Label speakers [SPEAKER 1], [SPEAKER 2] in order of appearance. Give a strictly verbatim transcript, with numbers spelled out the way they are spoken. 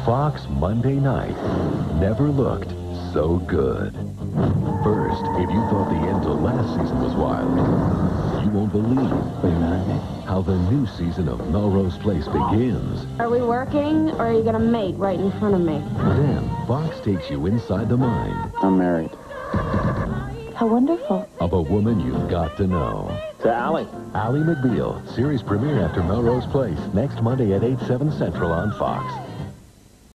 [SPEAKER 1] Fox Monday night never looked so good. First, if you thought the end to last season was wild, you won't believe how the new season of Melrose Place begins.
[SPEAKER 2] Are we working, or are you gonna mate right in front of me?
[SPEAKER 1] Then, Fox takes you inside the mind.
[SPEAKER 3] I'm married.
[SPEAKER 2] How wonderful.
[SPEAKER 1] Of a woman you've got to know.
[SPEAKER 3] To Allie.
[SPEAKER 1] Allie McBeal. Series premiere after Melrose Place. Next Monday at eight, seven Central on Fox.